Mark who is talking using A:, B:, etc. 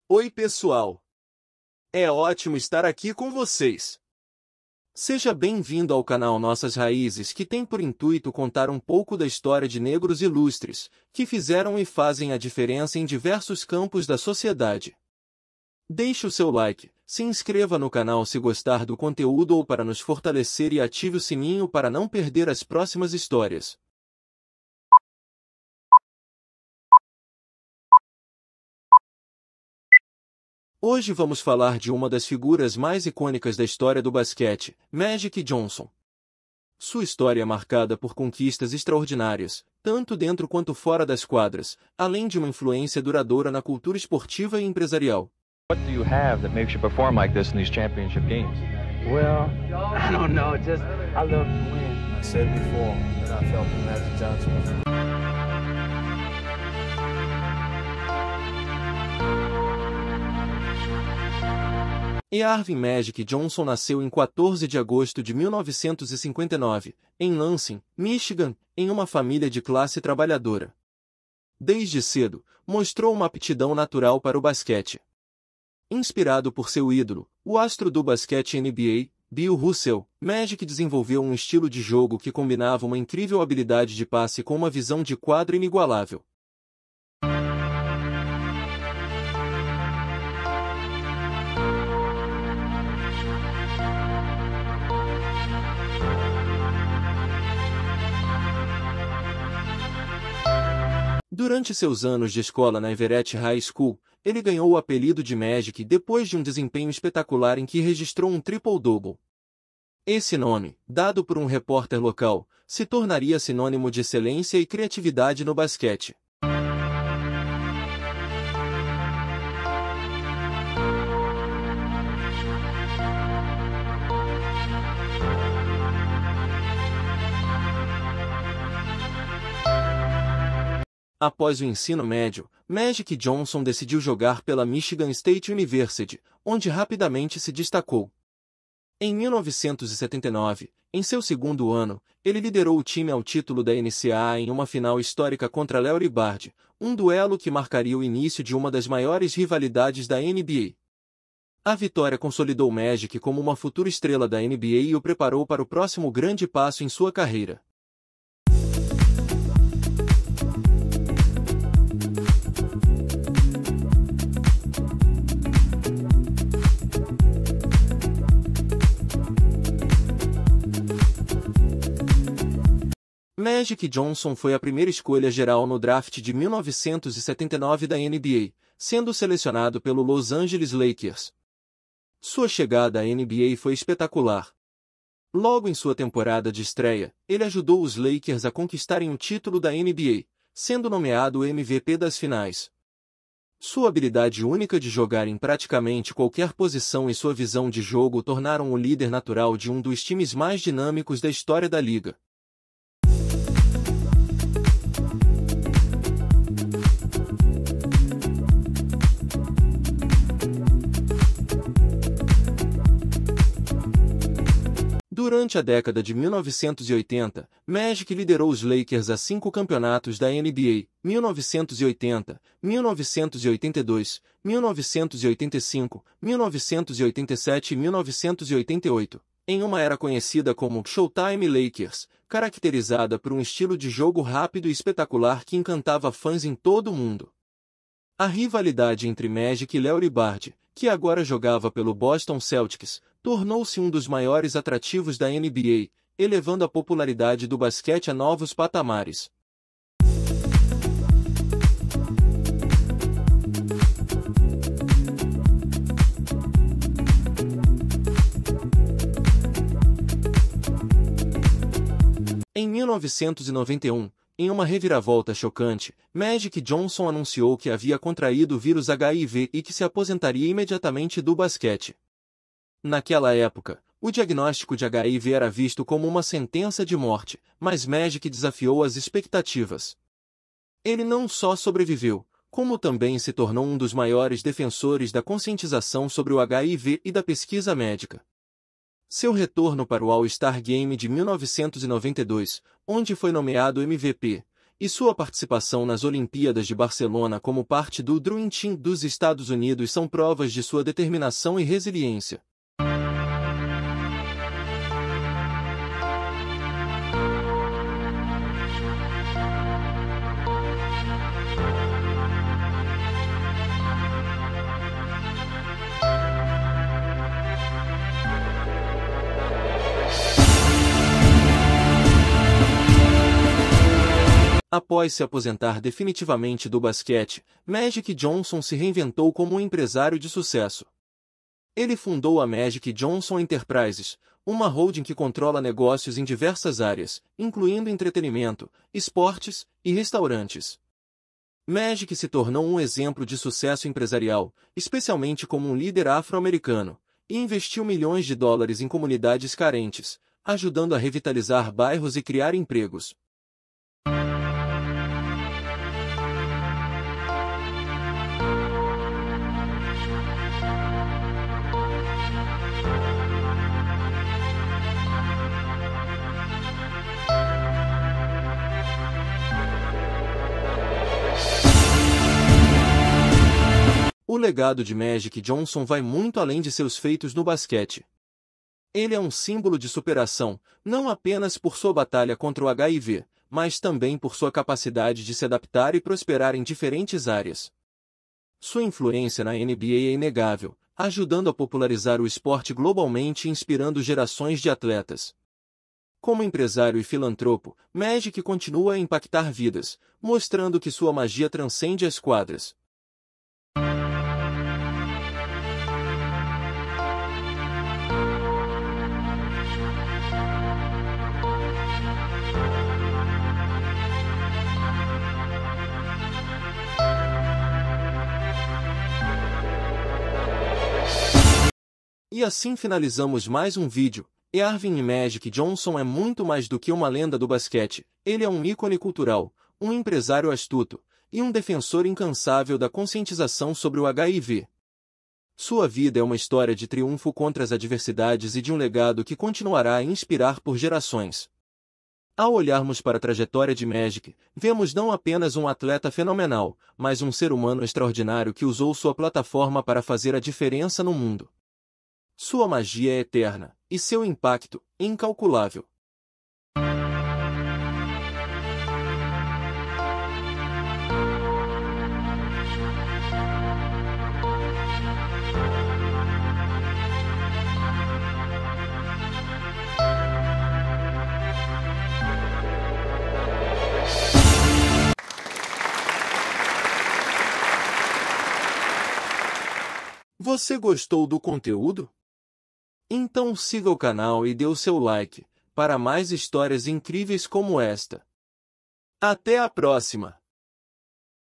A: Oi, pessoal! É ótimo estar aqui com vocês. Seja bem-vindo ao canal Nossas Raízes, que tem por intuito contar um pouco da história de negros ilustres, que fizeram e fazem a diferença em diversos campos da sociedade. Deixe o seu like, se inscreva no canal se gostar do conteúdo ou para nos fortalecer e ative o sininho para não perder as próximas histórias. Hoje vamos falar de uma das figuras mais icônicas da história do basquete, Magic Johnson. Sua história é marcada por conquistas extraordinárias, tanto dentro quanto fora das quadras, além de uma influência duradoura na cultura esportiva e empresarial.
B: What do you have that makes you perform like this in these championship games?
C: Well, I don't know, just I love to win.
D: I said before that I felt that Magic Johnson was
A: Earvin Magic Johnson nasceu em 14 de agosto de 1959, em Lansing, Michigan, em uma família de classe trabalhadora. Desde cedo, mostrou uma aptidão natural para o basquete. Inspirado por seu ídolo, o astro do basquete NBA, Bill Russell, Magic desenvolveu um estilo de jogo que combinava uma incrível habilidade de passe com uma visão de quadra inigualável. Durante seus anos de escola na Everett High School, ele ganhou o apelido de Magic depois de um desempenho espetacular em que registrou um triple-double. Esse nome, dado por um repórter local, se tornaria sinônimo de excelência e criatividade no basquete. Após o ensino médio, Magic Johnson decidiu jogar pela Michigan State University, onde rapidamente se destacou. Em 1979, em seu segundo ano, ele liderou o time ao título da NCAA em uma final histórica contra Larry Bird, um duelo que marcaria o início de uma das maiores rivalidades da NBA. A vitória consolidou Magic como uma futura estrela da NBA e o preparou para o próximo grande passo em sua carreira. Magic Johnson foi a primeira escolha geral no draft de 1979 da NBA, sendo selecionado pelo Los Angeles Lakers. Sua chegada à NBA foi espetacular. Logo em sua temporada de estreia, ele ajudou os Lakers a conquistarem o título da NBA, sendo nomeado o MVP das finais. Sua habilidade única de jogar em praticamente qualquer posição e sua visão de jogo o tornaram o líder natural de um dos times mais dinâmicos da história da liga. Durante a década de 1980, Magic liderou os Lakers a 5 campeonatos da NBA, 1980, 1982, 1985, 1987 e 1988, em uma era conhecida como Showtime Lakers, caracterizada por um estilo de jogo rápido e espetacular que encantava fãs em todo o mundo. A rivalidade entre Magic e Larry Bird, que agora jogava pelo Boston Celtics, tornou-se um dos maiores atrativos da NBA, elevando a popularidade do basquete a novos patamares. Em 1991, em uma reviravolta chocante, Magic Johnson anunciou que havia contraído o vírus HIV e que se aposentaria imediatamente do basquete. Naquela época, o diagnóstico de HIV era visto como uma sentença de morte, mas Magic desafiou as expectativas. Ele não só sobreviveu, como também se tornou um dos maiores defensores da conscientização sobre o HIV e da pesquisa médica. Seu retorno para o All-Star Game de 1992, onde foi nomeado MVP, e sua participação nas Olimpíadas de Barcelona como parte do Dream Team dos Estados Unidos são provas de sua determinação e resiliência. Após se aposentar definitivamente do basquete, Magic Johnson se reinventou como um empresário de sucesso. Ele fundou a Magic Johnson Enterprises, uma holding que controla negócios em diversas áreas, incluindo entretenimento, esportes e restaurantes. Magic se tornou um exemplo de sucesso empresarial, especialmente como um líder afro-americano, e investiu milhões de dólares em comunidades carentes, ajudando a revitalizar bairros e criar empregos. O legado de Magic Johnson vai muito além de seus feitos no basquete. Ele é um símbolo de superação, não apenas por sua batalha contra o HIV, mas também por sua capacidade de se adaptar e prosperar em diferentes áreas. Sua influência na NBA é inegável, ajudando a popularizar o esporte globalmente e inspirando gerações de atletas. Como empresário e filantropo, Magic continua a impactar vidas, mostrando que sua magia transcende as quadras. E assim finalizamos mais um vídeo. Earvin Magic Johnson é muito mais do que uma lenda do basquete. Ele é um ícone cultural, um empresário astuto e um defensor incansável da conscientização sobre o HIV. Sua vida é uma história de triunfo contra as adversidades e de um legado que continuará a inspirar por gerações. Ao olharmos para a trajetória de Magic, vemos não apenas um atleta fenomenal, mas um ser humano extraordinário que usou sua plataforma para fazer a diferença no mundo. Sua magia é eterna, e seu impacto, incalculável. Você gostou do conteúdo? Então siga o canal e dê o seu like, para mais histórias incríveis como esta. Até a próxima!